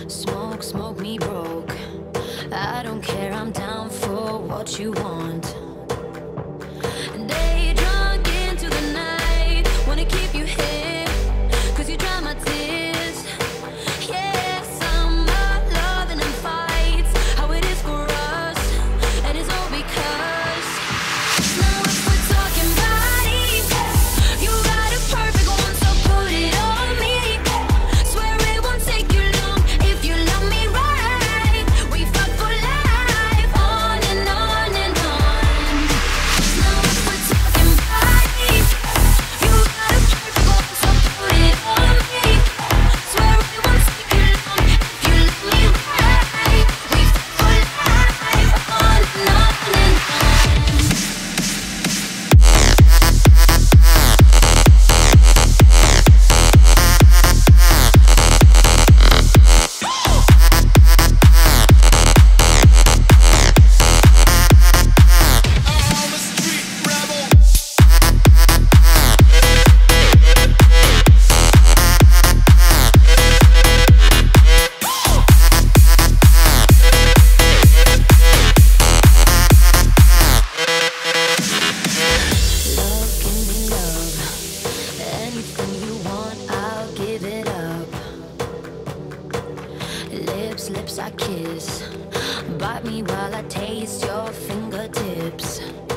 Smoke, smoke me broke. I don't care, I'm down for what you want. Day drunk into the night, wanna keep you here, 'cause you dry my tears. Yeah, summer loving and fights, how it is for us, and it's all because now if we're talking bodies, you got a perfect one, so put it on me. Swear it won't take you long if you love me right. We fuck for life, on and on and on. Now if we're talking bodies, you got a perfect one, so put it on me. Swear it won't take you long if you love me right. We fuck for life, on and on and on. I'm a street rebel. Love, give me love. Anything you want, I'll give it up. Lips, lips I kiss. Bite me while I taste your fingertips.